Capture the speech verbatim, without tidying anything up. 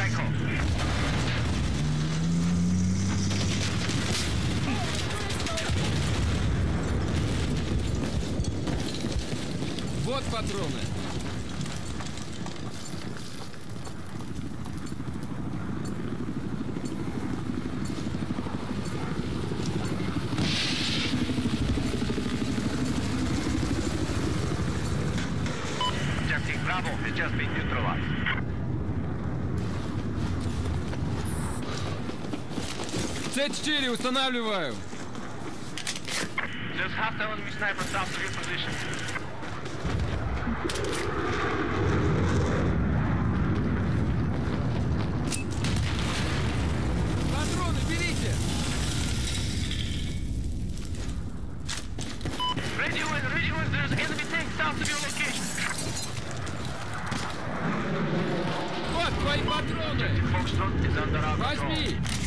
Вот патроны. Objective Bravo has just been neutralized. Ц четыре устанавливаю. There's hostile enemy sniper south of your position. Патроны берите. Radio in, radio in, there's enemy tank south of your location. Вот твои патроны. Foxtrot is under our control. Возьми.